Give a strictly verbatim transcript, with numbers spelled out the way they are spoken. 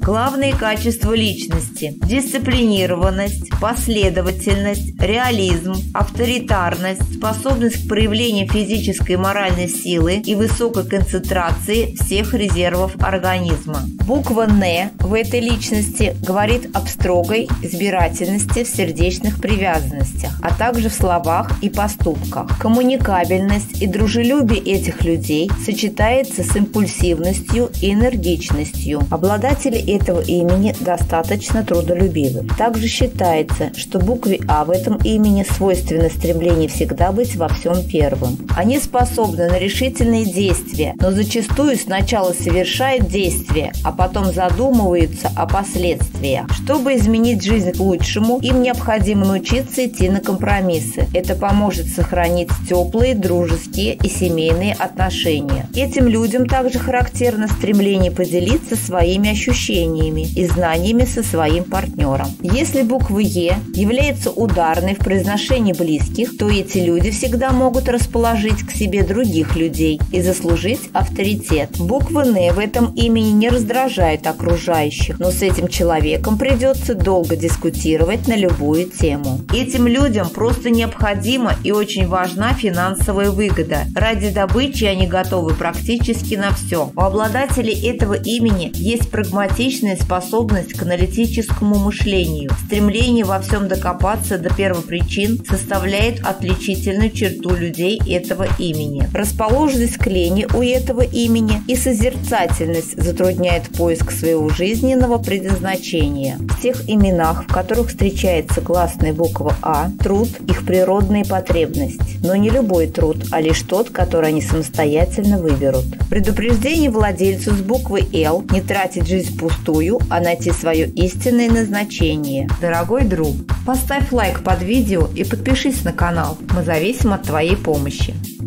Главные качества личности – дисциплинированность, последовательность, реализм, авторитарность, способность к проявлению физической и моральной силы и высокой концентрации всех резервов организма. Буква «Н» в этой личности говорит об строгой избирательности в сердечных привязанностях, а также в словах и поступках. Коммуникабельность и дружелюбие этих людей сочетается с импульсивностью и энергичностью. Обладатели этого имени достаточно трудолюбивы. Также считается, что букве «А» в этом имени свойственно стремление всегда быть во всем первым. Они способны на решительные действия, но зачастую сначала совершают действия, а потом задумываются о последствиях. Чтобы изменить жизнь к лучшему, им необходимо научиться идти на компромиссы. Это поможет сохранить теплые, дружеские и семейные отношения. Этим людям также характерно стремление поделиться своими ощущениями и знаниями со своим партнером. Если буква «Е» является ударной в произношении близких, то эти люди всегда могут расположить к себе других людей и заслужить авторитет. Буква «Н» в этом имени не раздражает окружающих, но с этим человеком придется долго дискутировать на любую тему. Этим людям просто необходима и очень важна финансовая выгода. Ради добычи они готовы практически на все. У обладателей этого имени есть прагматичная способность к аналитическому мышлению. Стремление во всем докопаться до первопричин составляет отличительную черту людей этого имени. Расположенность к лени у этого имени и созерцательность затрудняет поиск своего жизненного предназначения. В тех именах, в которых встречается гласная буква «А», труд – их природная потребность. Но не любой труд, а лишь тот, который они самостоятельно выберут. Предупреждение владельцу с буквой «Л» не тратить жизнь впустую, а найти свое истинное назначение. Дорогой друг, поставь лайк под видео и подпишись на канал. Мы зависим от твоей помощи.